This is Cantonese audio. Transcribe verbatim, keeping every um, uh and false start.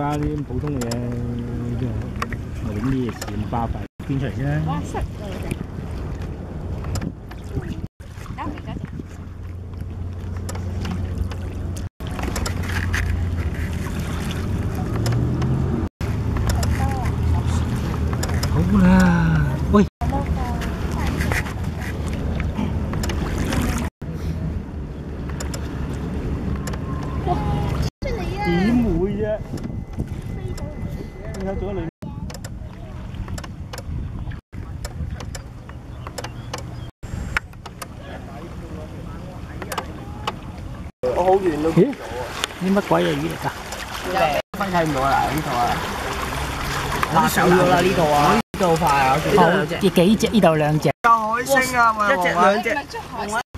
加啲普通嘅嘢，即係我哋啲夜市咁巴閉，變出嚟先啦。哇！塞啊！交嚟交。好啦，喂。點會啫？你睇咗你。我好遠都見到啊！呢乜鬼嘢魚嚟㗎？分睇唔到啊！呢度啊，打手咗啦呢度啊！呢度快啊！幾多兩隻？幾隻？呢度兩隻。有海星啊！一隻兩隻。